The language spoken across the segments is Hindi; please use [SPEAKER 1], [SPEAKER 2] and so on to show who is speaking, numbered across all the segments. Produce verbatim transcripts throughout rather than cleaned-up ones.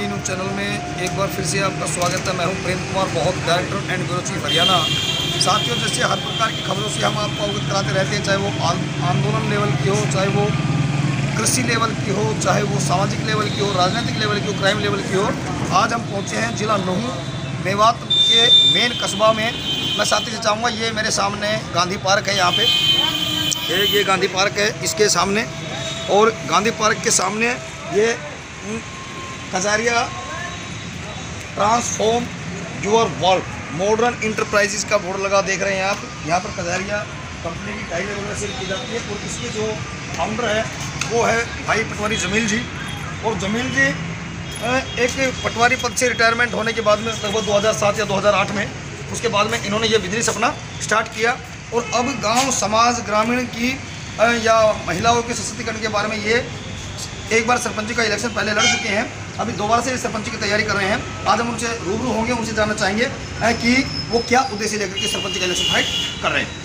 [SPEAKER 1] बीपी न्यूज़ चैनल में एक बार फिर से आपका स्वागत है। मैं हूं प्रेम कुमार, बहुत director and bureau chief Haryana. साथियों, जैसे हर प्रकार की खबरों से हम आपको अवगत कराते रहते हैं, चाहे वो आंदोलन लेवल की हो, चाहे वो कृषि लेवल की हो, चाहे वो सामाजिक लेवल की हो, राजनीतिक लेवल की हो, क्राइम लेवल की हो। आज हम पहुँचे हैं जिला नूंह मेवात के मेन कस्बा में। मैं साथी से चाहूँगा, ये मेरे सामने गांधी पार्क है, यहाँ पे ये गांधी पार्क है इसके सामने, और गांधी पार्क के सामने ये Kajaria transform your world modern enterprises का बोर्ड लगा देख रहे हैं आप। यहाँ पर कजारिया कंपनी की टाइलें वगैरह सेल की जाती है, और इसके जो फाउंडर है वो है भाई पटवारी जमील जी। और जमील जी एक पटवारी पद से रिटायरमेंट होने के बाद में लगभग दो हज़ार सात या दो हज़ार आठ में, उसके बाद में इन्होंने ये बिजनेस अपना स्टार्ट किया, और अब गांव समाज ग्रामीण की या महिलाओं के सशक्तिकरण के बारे में ये एक बार सरपंच का इलेक्शन पहले लड़ चुके हैं, अभी दोबारा से सरपंच की तैयारी कर रहे हैं। आज हम उनसे रूबरू होंगे, उनसे जानना चाहेंगे कि वो क्या उद्देश्य लेकर के सरपंच का इलेक्शन फाइट कर रहे हैं।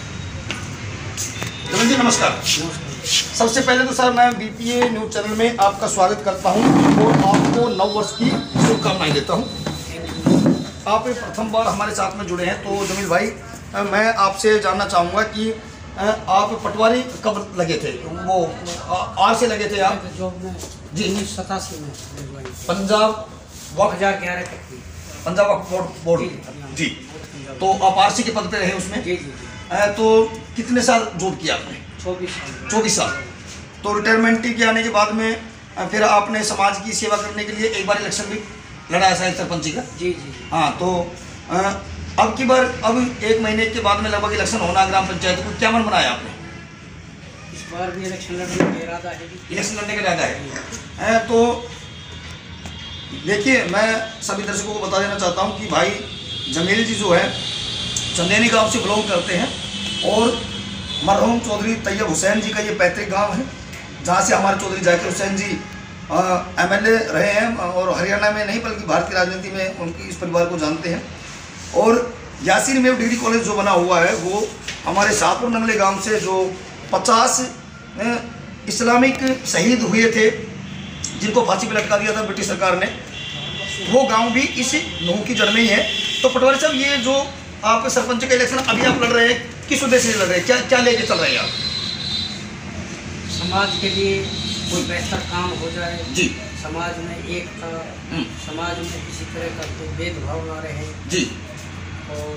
[SPEAKER 1] जमील जी नमस्कार। सबसे पहले तो सर मैं बीपीए न्यूज़ चैनल में आपका स्वागत करता हूं और आपको नव वर्ष की शुभकामनाएं देता हूं। आप प्रथम बार हमारे साथ में जुड़े हैं, तो जमील भाई मैं आपसे जानना चाहूँगा कि आप पटवारी कब लगे थे? वो आर से लगे थे आप?
[SPEAKER 2] जॉब में जी उन्नीस सौ सतासी में
[SPEAKER 1] पंजाब
[SPEAKER 2] वक्त हजार ग्यारह तक की
[SPEAKER 1] पंजाब वक्फ बोर्ड बोर्ड जी। तो आप आरसी के पद पे रहे उसमें?
[SPEAKER 2] जी जी।
[SPEAKER 1] तो कितने साल जॉब किया आपने?
[SPEAKER 2] चौबीस साल।
[SPEAKER 1] चौबीस साल। तो रिटायरमेंट के आने के बाद में फिर आपने समाज की सेवा करने के लिए एक बार इलेक्शन भी लड़ा शायद सरपंची का?
[SPEAKER 2] जी जी।
[SPEAKER 1] हाँ, तो अब की बार अब एक महीने के बाद में लगभग इलेक्शन होना ग्राम पंचायत को, क्या मन बनाया आपने?
[SPEAKER 2] इस बार भी इलेक्शन लड़ने का इरादा है।
[SPEAKER 1] इलेक्शन लड़ने का इरादा है। तो देखिए, मैं सभी दर्शकों को बता देना चाहता हूं कि भाई जमील जी जो है चंदेनी गांव से बिलोंग करते हैं, और मरहूम चौधरी तैयब हुसैन जी का ये पैतृक गांव है, जहां से हमारे चौधरी जाकिर हुसैन जी एमएलए रहे हैं, और हरियाणा में नहीं बल्कि भारतीय राजनीति में उनकी इस परिवार को जानते हैं। और यासीन मेव डिग्री कॉलेज जो बना हुआ है वो हमारे शाहपुर नंगले गांव से जो पचास इस्लामिक शहीद हुए थे जिनको फांसी पर लटका दिया था ब्रिटिश सरकार ने, वो गांव भी इस नूंह की जड़ में ही है। तो पटवारी साहब, ये जो आप सरपंच का इलेक्शन अभी आप लड़ रहे हैं, किस उद्देश्य से लड़ रहे हैं? क्या क्या लेके चल रहे हैं आप?
[SPEAKER 2] समाज के लिए कोई बेहतर काम हो जाए
[SPEAKER 1] जी,
[SPEAKER 2] समाज में एकता, समाज में किसी तरह का कोई भेदभाव ना रहे
[SPEAKER 1] जी, और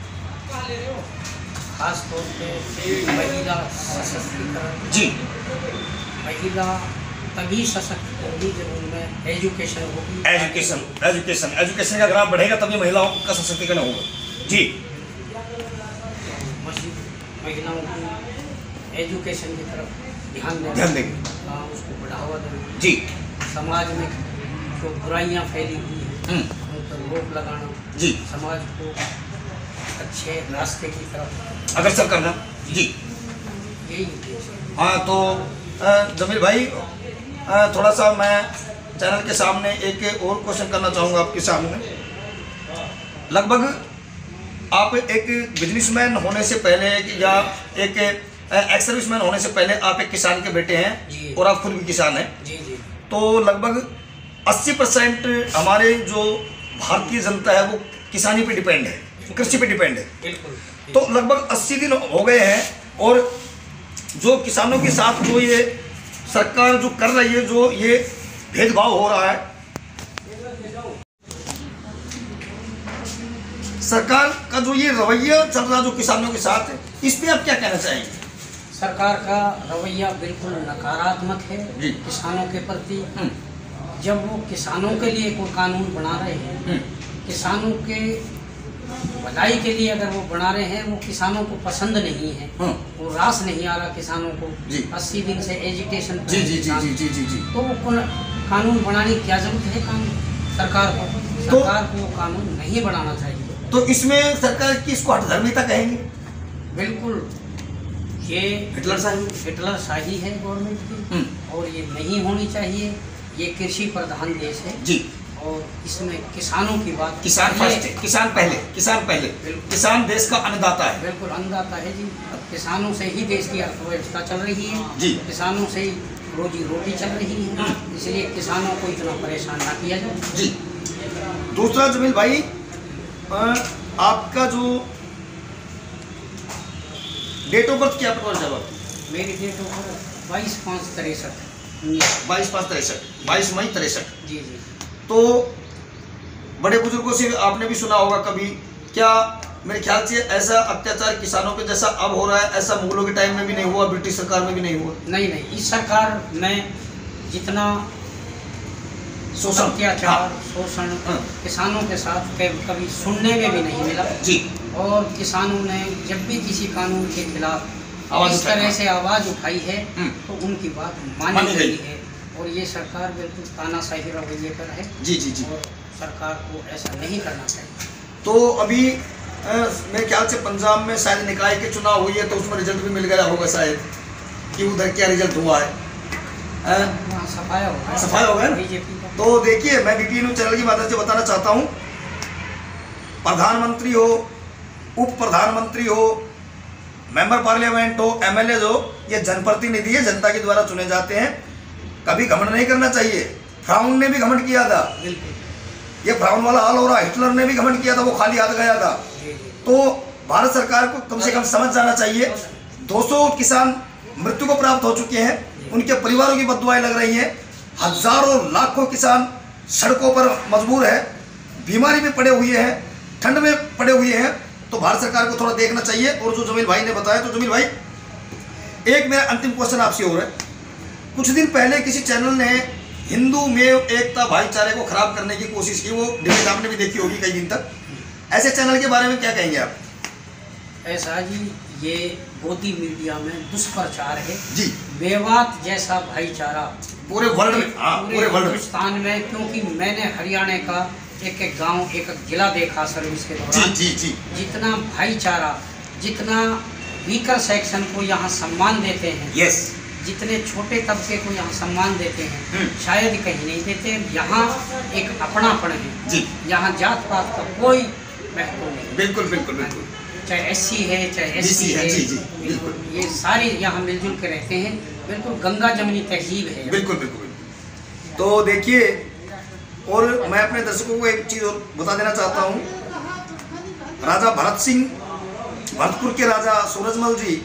[SPEAKER 2] खास तौर पे महिला सशक्तिकरण जी। महिला तभी सशक्त होगी जब उनमें एजुकेशन होगी।
[SPEAKER 1] एजुकेशन एजुकेशन एजुकेशन का ग्राफ बढ़ेगा तभी महिलाओं का सशक्तिकरण होगा जी।
[SPEAKER 2] महिलाओं को एजुकेशन की तरफ ध्यान देंगे,
[SPEAKER 1] ध्यान देंगे,
[SPEAKER 2] उसको बढ़ावा देंगे
[SPEAKER 1] जी। समाज
[SPEAKER 2] में जो बुराइयां फैली हुई हैं उन पर रोक लगाना जी, समाज को अच्छे रास्ते की तरफ
[SPEAKER 1] अग्रसर करना जी,
[SPEAKER 2] यही उद्देश्य।
[SPEAKER 1] हाँ, तो जमील भाई थोड़ा सा मैं चैनल के सामने एक और क्वेश्चन करना चाहूँगा आपके सामने। लगभग आप एक बिजनेसमैन होने से पहले या एक एक्स सर्विसमैन होने से पहले आप एक किसान के बेटे हैं, और आप खुद भी किसान हैं जी जी। तो लगभग अस्सी परसेंट हमारे जो भारतीय जनता है वो किसानी पे डिपेंड है, कृषि पे डिपेंड है। बिल्कुल। तो लगभग अस्सी दिन हो गए हैं, और जो किसानों के साथ जो ये सरकार जो कर रही है, जो ये भेदभाव हो रहा है, सरकार का जो ये रवैया चल रहा है जो किसानों के साथ, इस पे आप क्या कहना चाहेंगे?
[SPEAKER 2] सरकार का रवैया बिल्कुल नकारात्मक है किसानों के प्रति। जब वो किसानों के लिए कोई कानून बना रहे हैं, किसानों के भलाई के लिए अगर वो बना रहे हैं, वो किसानों को पसंद नहीं है, वो रास नहीं आ रहा किसानों को अस्सी दिन से एजुकेशन जी जी जी जी जी जी, तो वो कानून बनाने की क्या जरूरत है? कानून सरकार को सरकार को कानून नहीं बनाना चाहिए।
[SPEAKER 1] तो इसमें सरकार की इसको हठधर्मिता कहेंगे?
[SPEAKER 2] बिल्कुल, ये हिटलर शाही हिटलर शाही है गवर्नमेंट की, और ये नहीं होनी चाहिए। ये कृषि प्रधान देश है जी, और इसमें किसानों की बात,
[SPEAKER 1] किसान फर्स्ट है, किसान पहले, किसान पहले, किसान देश का अन्नदाता है।
[SPEAKER 2] बिल्कुल अन्नदाता है जी। किसानों से ही देश की अर्थव्यवस्था चल रही है जी, किसानों से ही रोजी रोटी चल रही है, इसलिए किसानों को इतना परेशान ना किया जाए।
[SPEAKER 1] जी। दूसरा जमील भाई, आपका जो डेट ऑफ बर्थ क्या पता चला?
[SPEAKER 2] मेरी डेट ऑफ बर्थ बाईस पाँच तिरसठ।
[SPEAKER 1] बाईस पाँच तिरसठ बाईस मई तिरसठ।
[SPEAKER 2] जी जी।
[SPEAKER 1] तो बड़े बुजुर्गों से आपने भी सुना होगा कभी, क्या मेरे ख्याल से ऐसा अत्याचार किसानों पे जैसा अब हो रहा है ऐसा मुगलों के टाइम में भी नहीं हुआ, ब्रिटिश सरकार में भी नहीं हुआ?
[SPEAKER 2] नहीं नहीं, इस सरकार में जितना
[SPEAKER 1] शोषण,
[SPEAKER 2] अत्याचार,
[SPEAKER 1] हाँ,
[SPEAKER 2] शोषण किसानों के साथ कभी सुनने में भी नहीं मिला
[SPEAKER 1] जी।
[SPEAKER 2] और किसानों ने जब भी किसी कानून के खिलाफ
[SPEAKER 1] आवाज
[SPEAKER 2] इस तरह से आवाज़ उठाई है तो उनकी बात मानी गई है। और ये सरकार बिल्कुल तानाशाही रवैये पर है।
[SPEAKER 1] जी जी जी।
[SPEAKER 2] और सरकार को ऐसा नहीं करना चाहिए।
[SPEAKER 1] तो अभी आ, मेरे ख्याल से पंजाब में शायद निकाय के चुनाव हुई है, तो उसमें रिजल्ट भी मिल गया होगा शायद कि उधर क्या रिजल्ट हुआ है।
[SPEAKER 2] वहाँ सफाया होगा,
[SPEAKER 1] सफाया होगा ना।
[SPEAKER 2] बीजेपी का।
[SPEAKER 1] तो देखिए, मैं बीपी न्यूज चैनल की मदद से बताना चाहता हूँ, प्रधानमंत्री हो, उप प्रधानमंत्री हो, मेंबर पार्लियामेंट हो, एमएलए हो, ये जनप्रतिनिधि है, जनता के द्वारा चुने जाते हैं। कभी घमंड नहीं करना चाहिए। फ्राउन ने भी घमंड किया था, ये फ्राउन वाला हाल हो रहा है। हिटलर ने भी घमंड किया था, वो खाली हाथ गया था। तो भारत सरकार को कम से कम समझ जाना चाहिए। दो सौ किसान मृत्यु को प्राप्त हो चुके हैं, उनके परिवारों की बददुआएं लग रही हैं। हजारों लाखों किसान सड़कों पर मजबूर है, बीमारी में पड़े हुए हैं, ठंड में पड़े हुए हैं। तो भारत सरकार को थोड़ा देखना चाहिए। और जो जमील भाई ने बताया, तो जमील भाई एक मेरा अंतिम क्वेश्चन आपसे हो रहा है। कुछ दिन पहले किसी चैनल ने हिंदू में एकता भाईचारे को खराब करने की कोशिश की, वो डिबेट आपने भी देखी होगी कई दिन तक। ऐसे चैनल के बारे में क्या कहेंगे आप?
[SPEAKER 2] ऐसा जी, ये मोदी मीडिया में दुष्प्रचार है
[SPEAKER 1] जी।
[SPEAKER 2] मेवात जैसा भाईचारा
[SPEAKER 1] पूरे वर्ल्ड में, हाँ, पूरे वर्ल्ड
[SPEAKER 2] हिंदुस्तान में, क्योंकि मैंने हरियाणा का एक एक गांव, एक एक जिला देखा सर्विस के दौरान।
[SPEAKER 1] जी जी जी।
[SPEAKER 2] जितना भाईचारा, जितना वीकर सेक्शन को यहाँ सम्मान देते हैं,
[SPEAKER 1] यस,
[SPEAKER 2] जितने छोटे तबके को यहाँ सम्मान देते हैं, शायद कहीं नहीं देते। यहाँ एक अपनापन है
[SPEAKER 1] जी।
[SPEAKER 2] यहाँ जात पात का कोई महत्व नहीं।
[SPEAKER 1] बिल्कुल बिल्कुल बिल्कुल।
[SPEAKER 2] चाहे एससी है, चाहे एससी है,
[SPEAKER 1] जी जी
[SPEAKER 2] बिल्कुल, ये सारे यहाँ मिलजुल के रहते हैं। बिल्कुल गंगा जमनी तहजीब है।
[SPEAKER 1] बिल्कुल बिल्कुल। तो देखिए, और मैं अपने दर्शकों को एक चीज़ और बता देना चाहता हूँ। राजा भरत सिंह, भरतपुर के राजा सूरजमल जी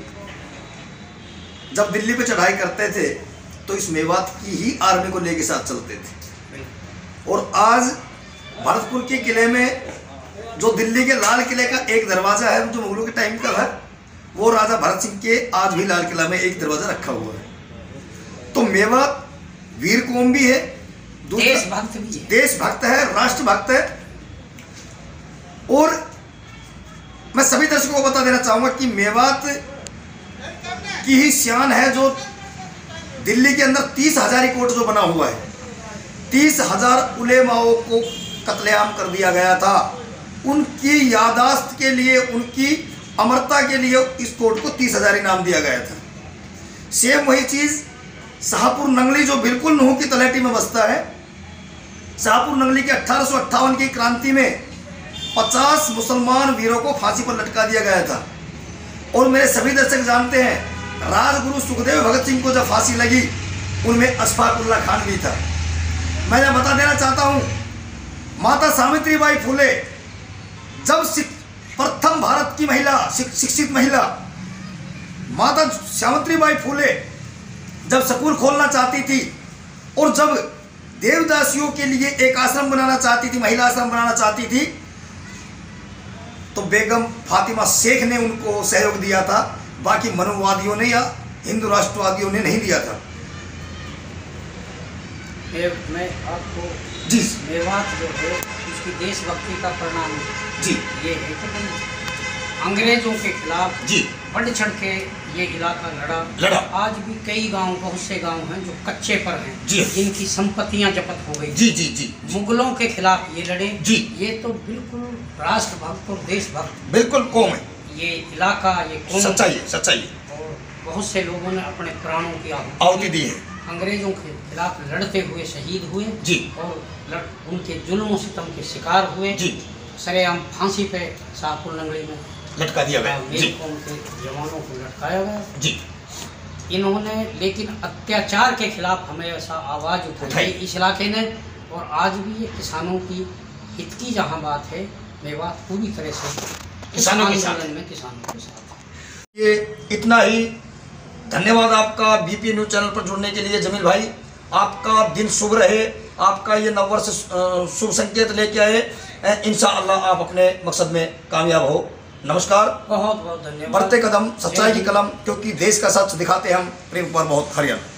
[SPEAKER 1] जब दिल्ली पे चढ़ाई करते थे तो इस मेवात की ही आर्मी को लेके साथ चलते थे। और आज भरतपुर के किले में, जो दिल्ली के लाल किले का एक दरवाजा है, जो मुगलों के टाइम का है, वो राजा भरत सिंह के आज भी लाल किला में एक दरवाजा रखा हुआ है। तो मेवात वीर कौम भी है,
[SPEAKER 2] देशभक्त भी है,
[SPEAKER 1] देशभक्त है, राष्ट्रभक्त है। और मैं सभी दर्शकों को बता देना चाहूंगा कि मेवात की ही शान है जो दिल्ली के अंदर तीस हजारी कोट जो बना हुआ है, तीस हजार उलेमाओं को कत्लेआम कर दिया गया था। उनकी यादाश्त के लिए, उनकी अमरता के लिए इस कोट को तीस हजारी नाम दिया गया था। सेम वही चीज शाहपुर नंगली, जो बिल्कुल नूह की तलहटी में बसता है। शाहपुर नंगली के अठारह सौ अट्ठावन की क्रांति में पचास मुसलमान वीरों को फांसी पर लटका दिया गया था। और मेरे सभी दर्शक जानते हैं, राजगुरु सुखदेव भगत सिंह को जब फांसी लगी, उनमें अशफाकुल्ला खान भी था। मैं बता देना चाहता हूं, माता सावित्रीबाई फुले जब प्रथम भारत की महिला, शिक्षित महिला माता सावित्रीबाई फुले जब स्कूल खोलना चाहती थी और जब देवदासियों के लिए एक आश्रम बनाना चाहती थी, महिला आश्रम बनाना चाहती थी, तो बेगम फातिमा शेख ने उनको सहयोग दिया था। बाकी मनुवादियों ने या हिंदू राष्ट्रवादियों ने नहीं दिया था।
[SPEAKER 2] मैं आपको
[SPEAKER 1] जी,
[SPEAKER 2] मेवात जो है उसकी देशभक्ति का परिणाम
[SPEAKER 1] जी
[SPEAKER 2] ये है कि अंग्रेजों के खिलाफ
[SPEAKER 1] जी
[SPEAKER 2] बढ़ चढ़ के ये इलाका लड़ा
[SPEAKER 1] लड़ा
[SPEAKER 2] आज भी कई गांव, बहुत से गांव हैं जो कच्चे पर हैं,
[SPEAKER 1] जी,
[SPEAKER 2] जिनकी संपत्तियां जब्त हो गई।
[SPEAKER 1] जी जी जी।
[SPEAKER 2] मुगलों के खिलाफ ये लड़े
[SPEAKER 1] जी।
[SPEAKER 2] ये तो बिल्कुल राष्ट्रभक्त और देशभक्त
[SPEAKER 1] बिल्कुल कौम है
[SPEAKER 2] ये इलाका, ये कौम,
[SPEAKER 1] सच्चाई है, सच्चाई है।
[SPEAKER 2] और बहुत से लोगों ने अपने प्राणों की
[SPEAKER 1] आहुति दी है।
[SPEAKER 2] अंग्रेजों के खिलाफ लड़ते हुए शहीद हुए
[SPEAKER 1] जी,
[SPEAKER 2] और लड़, उनके जुल्म सितम के शिकार हुए
[SPEAKER 1] जी।
[SPEAKER 2] सरेआम फांसी पे शाहपुर नंगली में
[SPEAKER 1] लटका दिया गया जी,
[SPEAKER 2] कौम के जवानों को लटकाया गया
[SPEAKER 1] जी।
[SPEAKER 2] इन्होंने लेकिन अत्याचार के खिलाफ हमें ऐसा आवाज़ उठाई इस इलाके ने, और आज भी ये किसानों की हित की जहाँ बात है, वे बात पूरी तरह से
[SPEAKER 1] किसानों के साथ
[SPEAKER 2] में किसानों के साथ।
[SPEAKER 1] ये इतना ही। धन्यवाद आपका बीपी न्यूज़ चैनल पर जुड़ने के लिए जमील भाई। आपका दिन शुभ रहे, आपका ये नववर्ष शुभ संकेत लेके आए। इंशाअल्लाह आप अपने मकसद में कामयाब हो। नमस्कार,
[SPEAKER 2] बहुत बहुत धन्यवाद।
[SPEAKER 1] बढ़ते कदम, सच्चाई की कलम, क्योंकि देश का सच दिखाते हम, प्रेम पर बहुत हरियाणा।